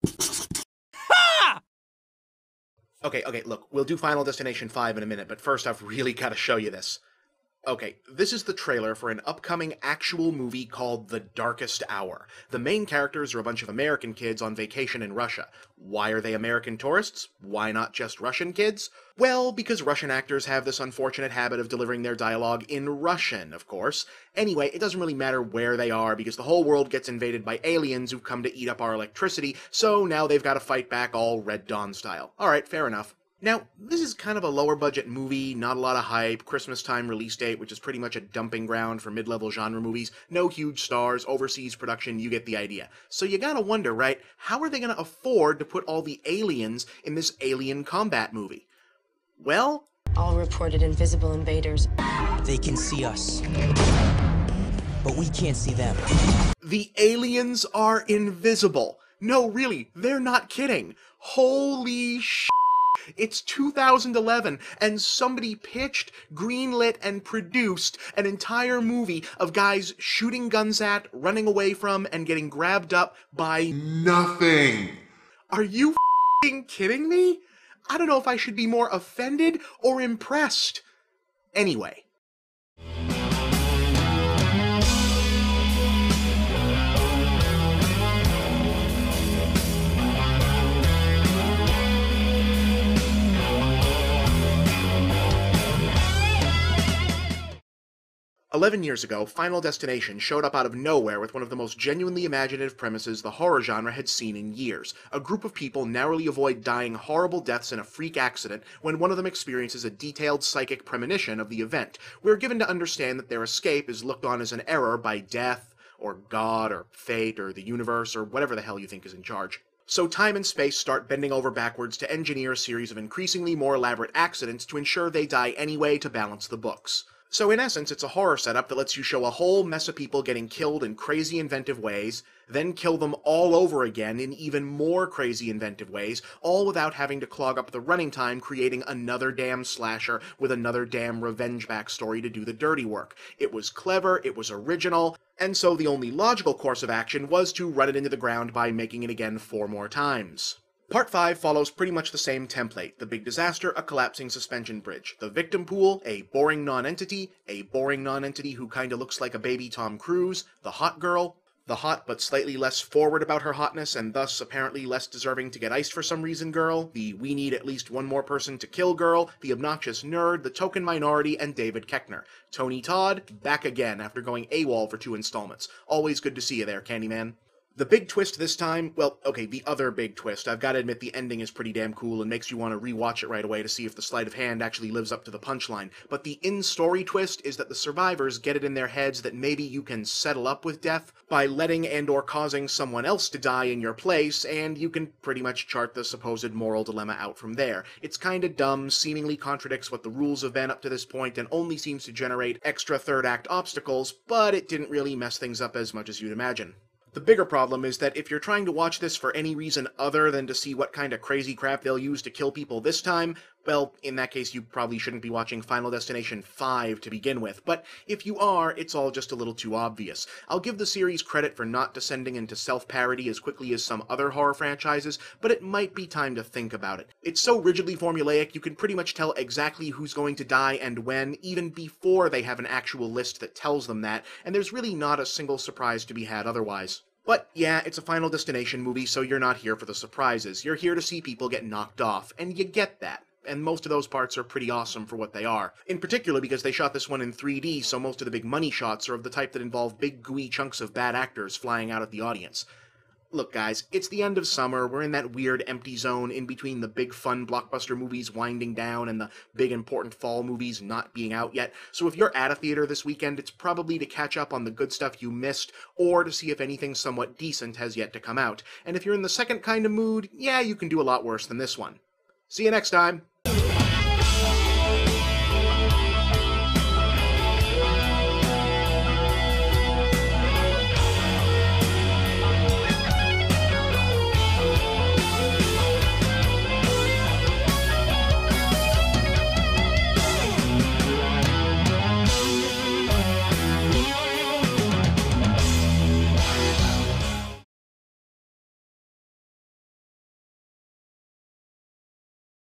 Okay, look, we'll do Final Destination 5 in a minute, but first I've really gotta show you this. Okay, this is the trailer for an upcoming actual movie called The Darkest Hour. The main characters are a bunch of American kids on vacation in Russia. Why are they American tourists? Why not just Russian kids? Well, because Russian actors have this unfortunate habit of delivering their dialogue in Russian, of course. Anyway, it doesn't really matter where they are, because the whole world gets invaded by aliens who've come to eat up our electricity, so now they've got to fight back all Red Dawn style. Alright, fair enough. Now, this is kind of a lower budget movie, not a lot of hype, Christmas time release date, which is pretty much a dumping ground for mid-level genre movies, no huge stars, overseas production, you get the idea. So you gotta wonder, right, how are they gonna afford to put all the aliens in this alien combat movie? Well, all reported invisible invaders. They can see us, but we can't see them. The aliens are invisible. No, really, they're not kidding. Holy sh**. It's 2011, and somebody pitched, greenlit, and produced an entire movie of guys shooting guns at, running away from, and getting grabbed up by nothing. Are you f***ing kidding me? I don't know if I should be more offended or impressed. Anyway. 11 years ago, Final Destination showed up out of nowhere with one of the most genuinely imaginative premises the horror genre had seen in years. A group of people narrowly avoid dying horrible deaths in a freak accident when one of them experiences a detailed psychic premonition of the event. We're given to understand that their escape is looked on as an error by death, or God, or fate, or the universe, or whatever the hell you think is in charge. So time and space start bending over backwards to engineer a series of increasingly more elaborate accidents to ensure they die anyway to balance the books. So in essence, it's a horror setup that lets you show a whole mess of people getting killed in crazy inventive ways, then kill them all over again in even more crazy inventive ways, all without having to clog up the running time creating another damn slasher with another damn revenge backstory to do the dirty work. It was clever, it was original, and so the only logical course of action was to run it into the ground by making it again 4 more times. Part 5 follows pretty much the same template. The big disaster, a collapsing suspension bridge. The victim pool, a boring non-entity who kinda looks like a baby Tom Cruise. The hot girl, the hot but slightly less forward about her hotness and thus apparently less deserving to get iced for some reason girl. The we need at least one more person to kill girl. The obnoxious nerd, the token minority, and David Koechner. Tony Todd, back again after going AWOL for 2 installments. Always good to see you there, Candyman. The big twist this time, well, okay, the other big twist. I've got to admit the ending is pretty damn cool and makes you want to rewatch it right away to see if the sleight of hand actually lives up to the punchline. But the in-story twist is that the survivors get it in their heads that maybe you can settle up with death by letting and or causing someone else to die in your place, and you can pretty much chart the supposed moral dilemma out from there. It's kinda dumb, seemingly contradicts what the rules have been up to this point, and only seems to generate extra third act obstacles, but it didn't really mess things up as much as you'd imagine. The bigger problem is that if you're trying to watch this for any reason other than to see what kind of crazy crap they'll use to kill people this time, well, in that case you probably shouldn't be watching Final Destination 5 to begin with, but if you are, it's all just a little too obvious. I'll give the series credit for not descending into self-parody as quickly as some other horror franchises, but it might be time to think about it. It's so rigidly formulaic you can pretty much tell exactly who's going to die and when, even before they have an actual list that tells them that, and there's really not a single surprise to be had otherwise. But yeah, it's a Final Destination movie, so you're not here for the surprises. You're here to see people get knocked off, and you get that. And most of those parts are pretty awesome for what they are. In particular because they shot this one in 3D, so most of the big money shots are of the type that involve big gooey chunks of bad actors flying out at the audience. Look guys, it's the end of summer, we're in that weird empty zone in between the big fun blockbuster movies winding down and the big important fall movies not being out yet, so if you're at a theater this weekend, it's probably to catch up on the good stuff you missed, or to see if anything somewhat decent has yet to come out. And if you're in the second kind of mood, yeah, you can do a lot worse than this one. See you next time!